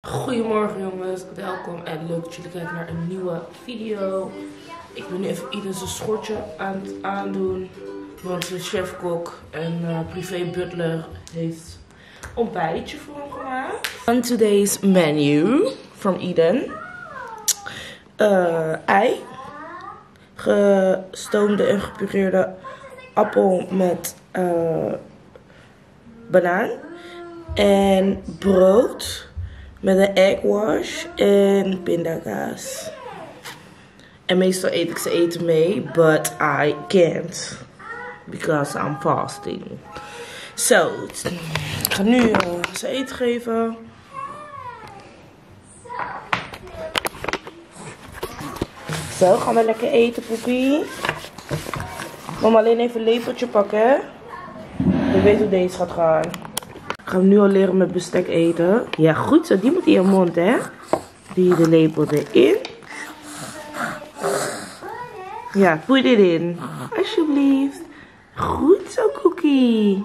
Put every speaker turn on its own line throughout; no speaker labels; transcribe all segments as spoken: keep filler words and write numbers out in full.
Goedemorgen jongens, welkom en leuk dat jullie kijken naar een nieuwe video. Ik ben nu even Eden zijn schortje aan het aandoen. Want de chef-kok en uh, privé butler heeft ontbijtje voor hem gemaakt. On today's menu from Eden. Uh, ei. Gestoomde en gepureerde appel met uh, banaan. En brood. Met een egg wash en pindakaas. En meestal eet ik ze eten mee, but I can't. Because I'm fasting. Zo, so, ik ga nu uh, ze eten geven. Zo, gaan we lekker eten, poepie. Mama alleen even een lepeltje pakken, hè. Je weet hoe deze gaat gaan. Gaan we nu al leren met bestek eten. Ja, goed zo. Die moet in je mond, hè. Die de lepel erin. Ja, voer dit in. Alsjeblieft. Goed zo, Cookie.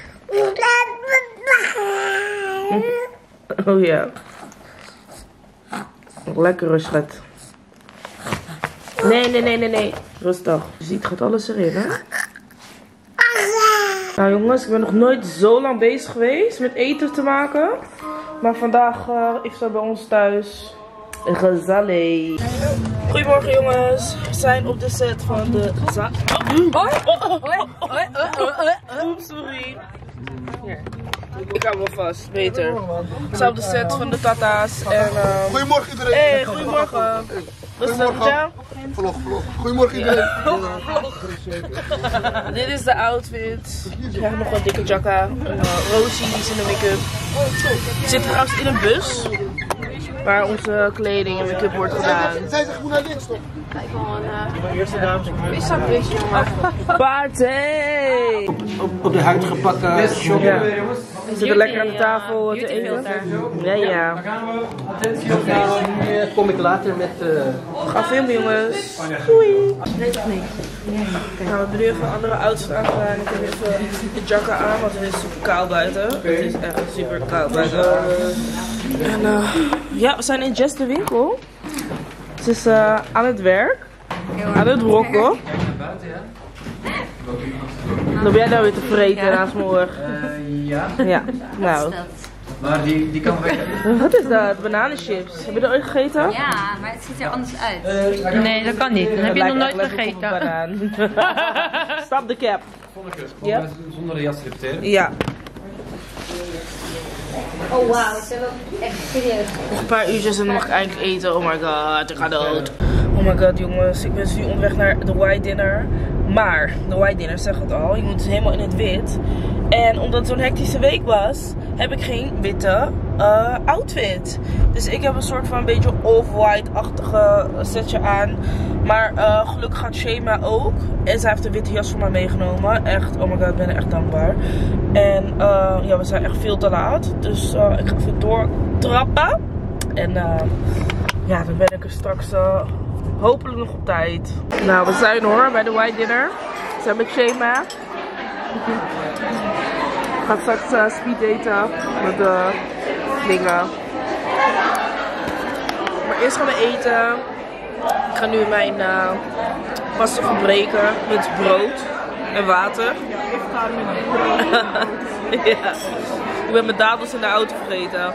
Oh ja. Lekker, schat. Nee, nee, nee, nee, nee. Rustig. Je ziet, gaat alles erin, hè. Nou jongens, ik ben nog nooit zo lang bezig geweest met eten te maken. Maar vandaag uh, is er bij ons thuis een gezellig. Goedemorgen jongens, we zijn op de set van de za... Oh, oh, oh, oh, oh, sorry. Ik hou me vast, beter. We zijn op de set van de tata's en... Uh...
Goedemorgen iedereen.
Hey, goedemorgen. Rustig, ja?
Vlog, vlog. Goedemorgen iedereen.
Ja. Dit is de outfit. Ik krijg nog een dikke jacka. Een uh, Rosie die is in de make-up. We zitten trouwens in een bus. Waar onze kleding en make-up wordt gedaan.
Zij zegt moet naar links toch?
Kijk wel een uh, eerste dames. Wie is dat bus, jongen?
Party!
Op, op, op de huid gebakken shop.
Ja. We zitten lekker aan de tafel te eten. Ja, ja.
Nu kom ik later met... Uh...
Ga filmen jongens. Doei! Nee toch niet? Nou, we hebben nu even een andere outfit aangedaan. Ik heb even de jacka aan, want het is super koud buiten. Het is echt super koud buiten. En uh, ja, we zijn in Jess de winkel. Ze is uh, aan het werk. Aan het brokken. Dan ben jij nou weer te vreten ja. Naast mijn oor.
Uh, ja.
Ja, nou.
Maar die, die kan weg.
Wat is dat? Bananenchips. Heb je dat ooit gegeten?
Ja, maar het ziet er anders uit. Uh, nee, dat kan niet. Dat heb je nog nooit gegeten.
Stop de cap.
Ja? Zonder de jas repeteren?
Ja.
Oh wauw, ze hebben echt serieus.
Nog een paar uurtjes en dan mag ik eindelijk eten. Oh my god, ik ga dood. Oh my god jongens, ik ben nu onderweg naar de white dinner. Maar, de white dinner zegt het al, je moet helemaal in het wit. En omdat het zo'n hectische week was, heb ik geen witte uh, outfit. Dus ik heb een soort van een beetje off-white-achtige setje aan. Maar uh, gelukkig gaat Shema ook. En zij heeft een witte jas voor mij meegenomen. Echt, oh my god, ik ben er echt dankbaar. En uh, ja, we zijn echt veel te laat. Dus uh, ik ga even doortrappen. En uh, ja, dan ben ik er straks uh, hopelijk nog op tijd. Nou, we zijn hoor bij de white dinner. We zijn met Shema. Ik ga straks uh, speed daten met de dingen. Maar eerst gaan we eten. Ik ga nu mijn uh, pasta verbreken met brood en water. Ja. Ik ben mijn dadels in de auto vergeten.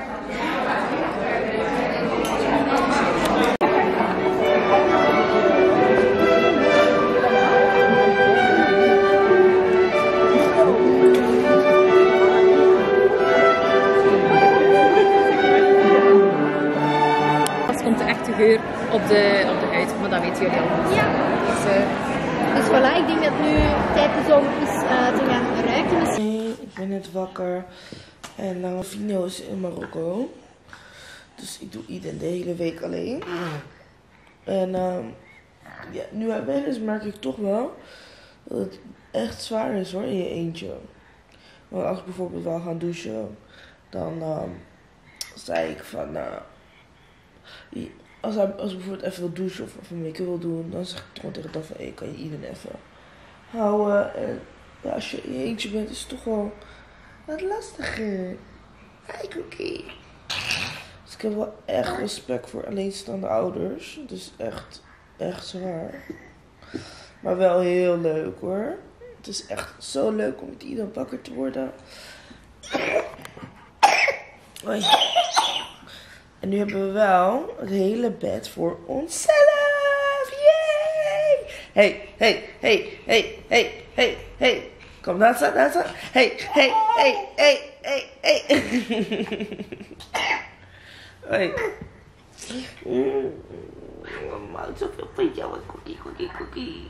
Geur op de, op de huid, maar dat weten jullie al. Ja. Dus, uh, dus voilà, ik denk dat nu tijd is om eens uh, te gaan ruiken.
Nee, ik ben net wakker en uh, Vino is in Marokko. Dus ik doe Eden de hele week alleen. En uh, ja, nu hij weg is merk ik toch wel dat het echt zwaar is hoor in je eentje. Want als ik bijvoorbeeld wil gaan douchen, dan uh, zei ik van... Uh, Als, hij, als ik bijvoorbeeld even wil douchen of even make-up wil doen, dan zeg ik gewoon tegen dat van, hey, kan je Eden even houden. En ja, als je in je eentje bent, is het toch wel wat lastiger. Hi, Cookie. Dus ik heb wel echt respect voor alleenstaande ouders. Het is echt, echt zwaar. Maar wel heel leuk hoor. Het is echt zo leuk om met iedereen wakker te worden. Oei. En nu hebben we wel het hele bed voor onszelf. Yay! Hey, hey, hey, hey, hey, hey, hey. Kom, daar staan, daar staan. Hey, hey, hey, hey, hey, hey. Hoi. Mm. Mama, zoveel van jou. Cookie, cookie, cookie.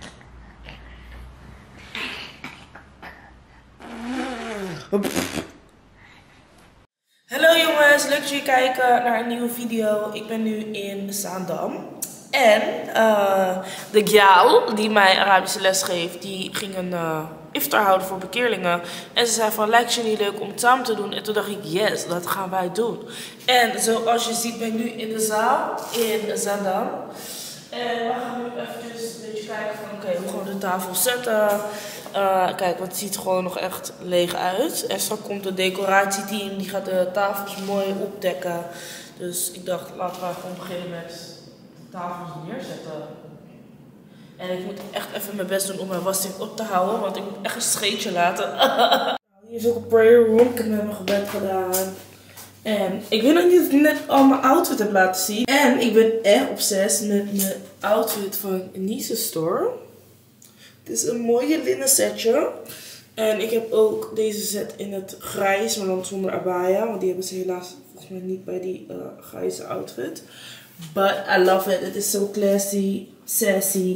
Hallo jongens, leuk dat jullie kijken naar een nieuwe video. Ik ben nu in Zaandam. En uh, de gal die mij Arabische les geeft, die ging een uh, iftar houden voor bekeerlingen. En ze zei van, lijkt je niet leuk om het samen te doen? En toen dacht ik, yes, dat gaan wij doen. En zoals je ziet ben ik nu in de zaal in Zaandam. En we gaan nu even een beetje kijken van, oké, okay, hoe gaan we de tafel zetten? Uh, kijk, want het ziet gewoon nog echt leeg uit. En straks komt het decoratieteam, die gaat de tafels mooi opdekken. Dus ik dacht, laten we gewoon beginnen met de tafels neerzetten. En ik moet echt even mijn best doen om mijn wasding op te houden, want ik moet echt een scheetje laten. Hier is ook een prayer room, ik heb net mijn gebed gedaan. En ik weet nog niet of ik net al mijn outfit heb laten zien. En ik ben echt obsessief met mijn outfit van Nice Store. Het is een mooie linnen setje. En ik heb ook deze set in het grijs, maar dan zonder abaya. Want die hebben ze helaas volgens mij niet bij die uh, grijze outfit. But I love it. Het is zo classy, sassy.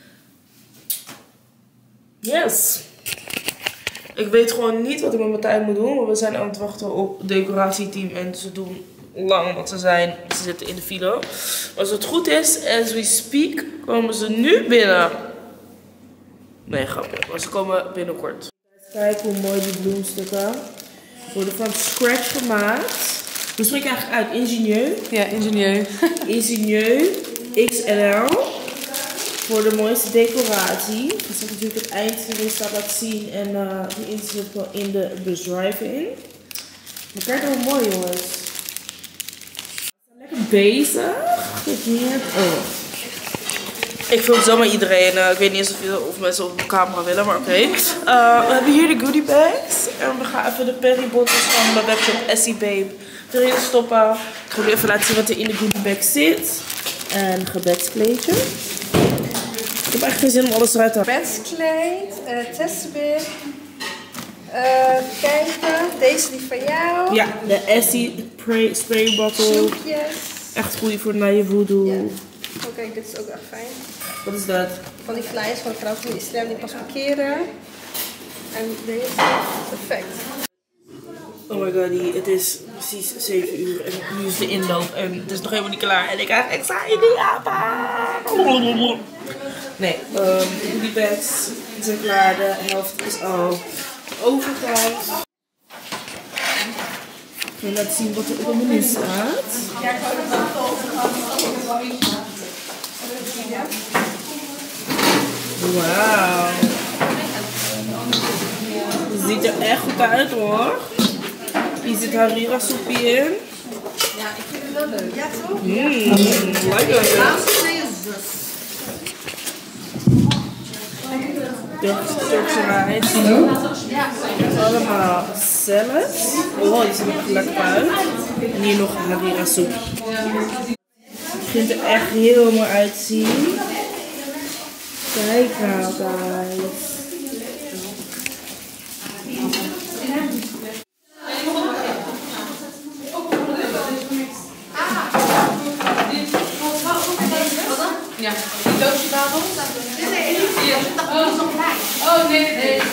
Yes. Ik weet gewoon niet wat ik met mijn tijd moet doen. Want we zijn aan het wachten op het decoratieteam. En ze doen lang, want ze, zijn, ze zitten in de file. Als het goed is, as we speak, komen ze nu binnen. Nee, grapje. Maar ze komen binnenkort. Kijk hoe mooi die bloemstukken worden van scratch gemaakt. Hoe spreek je eigenlijk uit? Ingenieur?
Ja, ingenieur.
Ingenieur X L L. Voor de mooiste decoratie. Dat is natuurlijk het eindresultaat laten zien. En uh, die zit wel in de beschrijving. Maar kijk hoe mooi jongens. We zijn lekker bezig. Hier. Oh. Ik film zomaar iedereen. Uh, ik weet niet eens of, of mensen op de camera willen, maar oké. Okay. Uh, we hebben hier de goodie bags. En we gaan even de Perry bottles van mijn webshop Essie Babe erin stoppen. Ik ga jullie even laten zien wat er in de goodie bag zit. En een gebedskleedje. Ik heb echt geen zin om alles eruit te halen.
Gebedskleed, uh, testbit. Uh, kijken, deze die van jou.
Ja, de Essie spray, spray bottle.
Snoepjes.
Echt goed voor naar je voodoo.
Ja. Oh kijk, dit is ook echt fijn.
Wat is dat?
Van die flyers van de vrouw van de islam die pas parkeren. En deze, perfect.
Oh my god, die, het is precies zeven uur en nu is de inloop en het is nog helemaal niet klaar. En ik krijg anxiety aan. Nee, um, die bags zijn klaar. De helft is al overgehaald. Ik wil laten zien wat er op het menu staat. Wauw. Het ziet er echt goed uit hoor. Hier zit harira soepie in.
Ja, ik vind het wel leuk. Ja, toch?
Mmm, lekker. Turkse rijst. Allemaal salad. Oh, die ziet er echt lekker uit. En hier nog harira soep. Het begint er echt heel mooi uit te zien. Kijk nou, guys.
Ja, die doosje daarop. Nee, nee, nee. Ik dacht dat het nog bij. Oh, nee, nee, nee.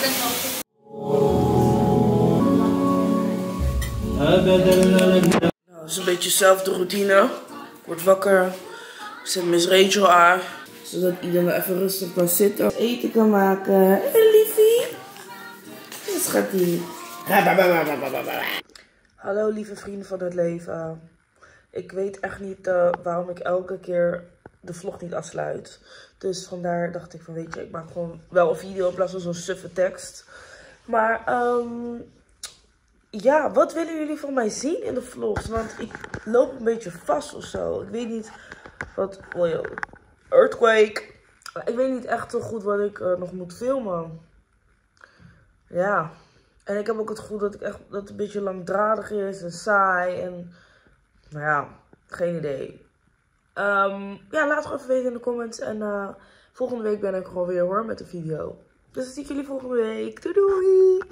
Nou, het is een beetje dezelfde routine. Ik word wakker. Ik zet Miss Rachel aan. Zodat iedereen even rustig kan zitten. Eten kan maken. Hey, liefie. Wat gaat die? Hallo lieve vrienden van het leven. Ik weet echt niet uh, waarom ik elke keer de vlog niet afsluit. Dus vandaar dacht ik van weet je, ik maak gewoon wel een video in plaats van zo'n suffe tekst. Maar um, ja, wat willen jullie van mij zien in de vlogs? Want ik loop een beetje vast of zo. Ik weet niet wat... Oh joh, earthquake. Ik weet niet echt zo goed wat ik uh, nog moet filmen. Ja. En ik heb ook het gevoel dat, ik echt, dat het een beetje langdradig is en saai. En nou ja, geen idee. Um, ja, laat het even weten in de comments. En uh, volgende week ben ik er alweer hoor met de video. Dus dan zie ik jullie volgende week. Doei doei!